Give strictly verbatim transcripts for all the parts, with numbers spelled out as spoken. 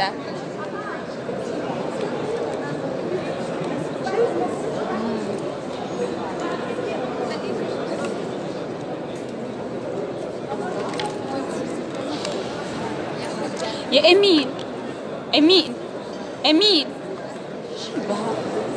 نجلة. يا امين امين امين شبها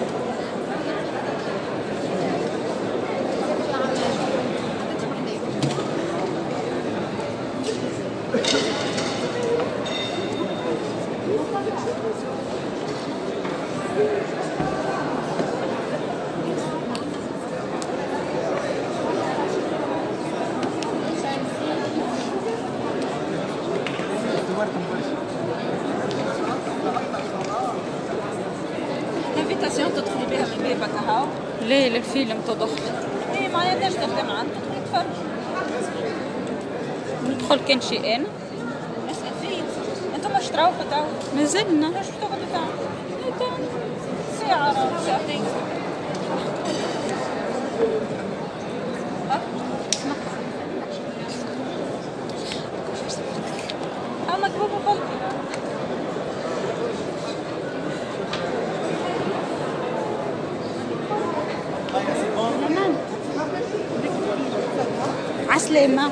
انفيتاسيون تدخلي بها من بابك هاو؟ ليه للفيلم تدخل؟ ايه معناها تاش تخدم عندك تدخلي تفرج. ندخل كان شيء انا؟ نسأل فيه انتم مش تروحوا تو؟ مازلنا. ليش بتقعدوا تو؟ ساعة راهو ساعتين. ها مكتوب وخلطي. عسلامة.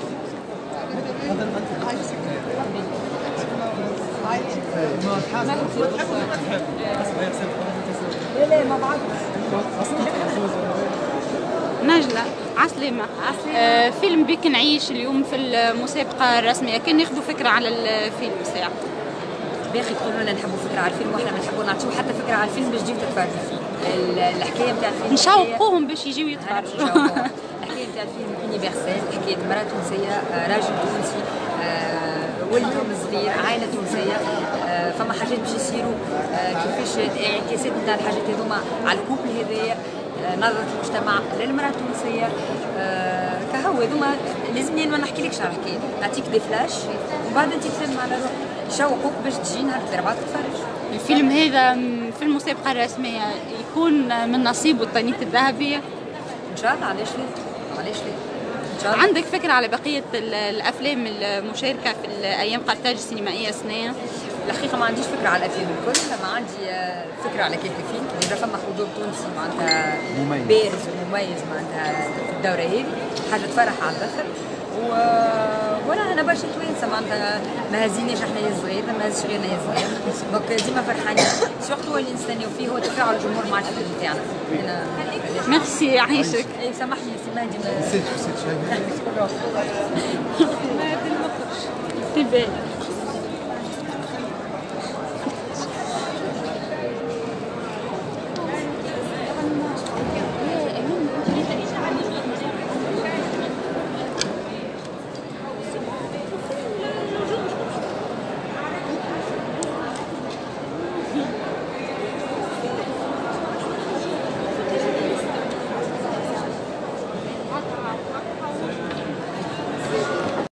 نجلة عسلامة. آه فيلم بيك نعيش اليوم في المسابقة الرسمية، كان ناخذوا فكرة على الفيلم ساعة. باقي تقولوا لنا نحبوا فكرة على الفيلم واحنا بنحبوا نعطيو حتى فكرة على الفيلم باش تجيو تتفرجوا فيه. الحكاية نتاع الفيلم نشوقوهم باش يجيو يتفرجوا. الحكاية نتاع الفيلم يونيفرسال، حكاية مرأة تونسية، راجل تونسي، ولدهم صغير، عائلة تونسية، فما حاجات باش يصيروا كيفاش انعكاسات نتاع الحاجات هذوما على الكوبل هذايا، نظرة المجتمع للمرأة التونسية. كهو هذوما لازمني ما نحكيلكش على الحكاية، نعطيك دي فلاش ومن بعد انت تفهم على روحك. شوقوك باش تجي نهار الاربعاء تتفرج. الفيلم هذا في المسابقة الرسمية يكون من نصيب الطنية الذهبية؟ ان شاء الله، علاش لا؟ علاش لا؟ ان شاء الله. عندك فكرة على بقية الأفلام المشاركة في الأيام قرطاج السينمائية السنة؟ الحقيقة ما عنديش فكرة على الأفلام الكل، ما عندي فكرة على كيف فيلم، إذا فما حضور تونسي معناتها بارز ومميز معناتها في الدورة هذه، حاجة تفرح على الآخر. و ولا انا برشا توانسه معناتها ما هزيناش احنا يا صغير، ما هزش غيرنا يا صغير، دونك ديما فرحانين. سورتو هو اللي نستناو فيه هو تفاعل الجمهور مع الفيلم تاعنا. انا ميرسي يعيشك. اي سامحني سي مهدي ما نسيت نسيت شيء. تبان.